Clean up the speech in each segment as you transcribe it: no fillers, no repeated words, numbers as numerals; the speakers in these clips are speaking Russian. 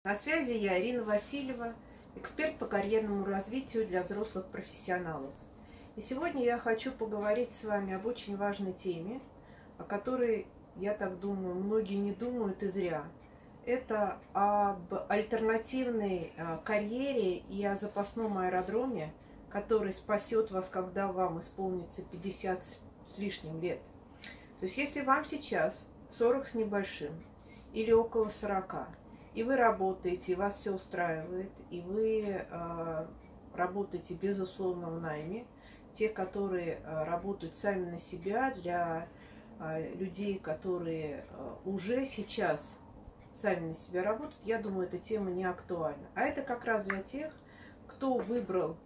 На связи я, Ирина Васильева, эксперт по карьерному развитию для взрослых профессионалов. И сегодня я хочу поговорить с вами об очень важной теме, о которой, я так думаю, многие не думают и зря. Это об альтернативной карьере и о запасном аэродроме, который спасет вас, когда вам исполнится 50 с лишним лет. То есть если вам сейчас 40 с небольшим или около 40, и вы работаете, и вас все устраивает, и вы работаете безусловно в найме, те, которые работают сами на себя, для людей, которые уже сейчас сами на себя работают, я думаю, эта тема не актуальна. А это как раз для тех, кто выбрал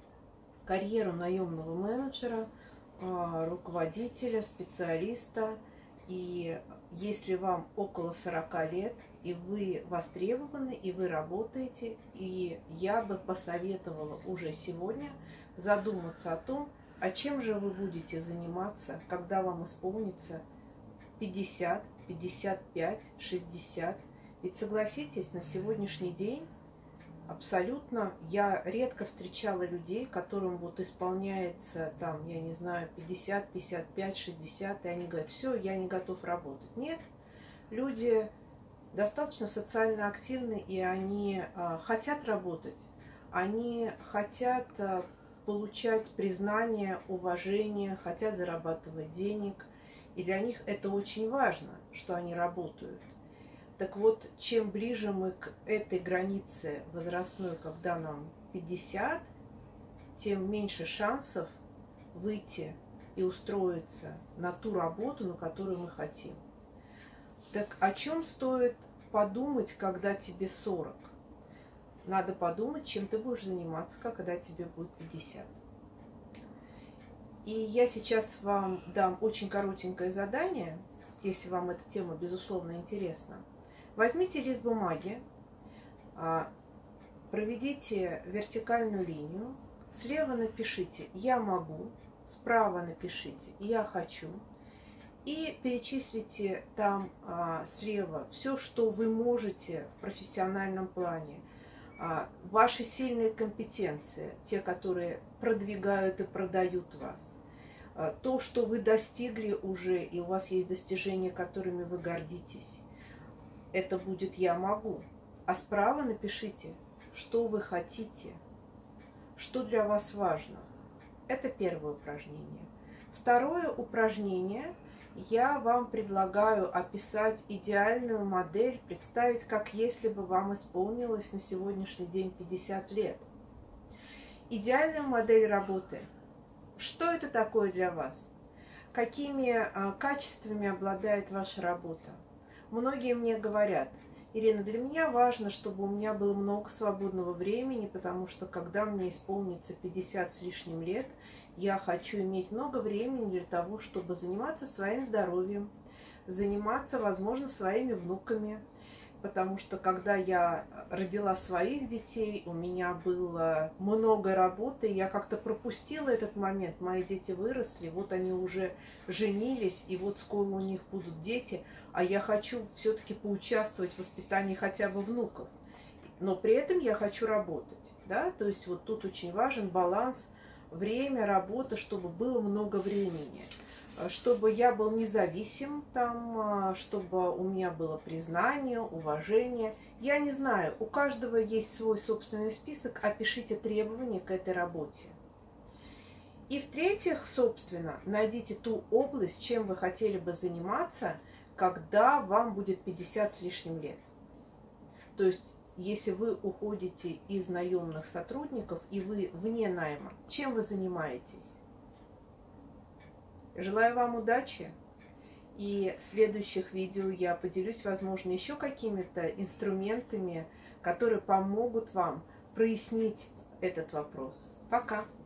карьеру наемного менеджера, руководителя, специалиста. И если вам около 40 лет, и вы востребованы, и вы работаете, и я бы посоветовала уже сегодня задуматься о том, а чем же вы будете заниматься, когда вам исполнится 50, 55, 60. Ведь согласитесь, на сегодняшний день абсолютно я редко встречала людей, которым вот исполняется там, я не знаю, 50, 55, 60, и они говорят: все, я не готов работать. Нет, люди достаточно социально активны, и они хотят работать, они хотят получать признание, уважение, хотят зарабатывать денег, и для них это очень важно, что они работают. Так вот, чем ближе мы к этой границе возрастной, когда нам 50, тем меньше шансов выйти и устроиться на ту работу, на которую мы хотим. Так о чем стоит подумать, когда тебе 40? Надо подумать, чем ты будешь заниматься, когда тебе будет 50. И я сейчас вам дам очень коротенькое задание, если вам эта тема, безусловно, интересна. Возьмите лист бумаги, проведите вертикальную линию, слева напишите «я могу», справа напишите «я хочу», и перечислите там слева все, что вы можете в профессиональном плане, ваши сильные компетенции, те, которые продвигают и продают вас, то, что вы достигли уже, и у вас есть достижения, которыми вы гордитесь. Это будет «я могу». А справа напишите, что вы хотите, что для вас важно. Это первое упражнение. Второе упражнение. Я вам предлагаю описать идеальную модель, представить, как если бы вам исполнилось на сегодняшний день 50 лет. Идеальная модель работы. Что это такое для вас? Какими качествами обладает ваша работа? Многие мне говорят: Ирина, для меня важно, чтобы у меня было много свободного времени, потому что когда мне исполнится 50 с лишним лет, я хочу иметь много времени для того, чтобы заниматься своим здоровьем, заниматься, возможно, своими внуками. Потому что когда я родила своих детей, у меня было много работы, я как-то пропустила этот момент. Мои дети выросли, вот они уже женились, и вот скоро у них будут дети, а я хочу все-таки поучаствовать в воспитании хотя бы внуков. Но при этом я хочу работать, да, то есть вот тут очень важен баланс. Время, работа, чтобы было много времени, чтобы я был независим, там, чтобы у меня было признание, уважение. Я не знаю, у каждого есть свой собственный список, опишите требования к этой работе. И в-третьих, собственно, найдите ту область, чем вы хотели бы заниматься, когда вам будет 50 с лишним лет. То есть если вы уходите из наемных сотрудников и вы вне найма, чем вы занимаетесь? Желаю вам удачи. И в следующих видео я поделюсь, возможно, еще какими-то инструментами, которые помогут вам прояснить этот вопрос. Пока!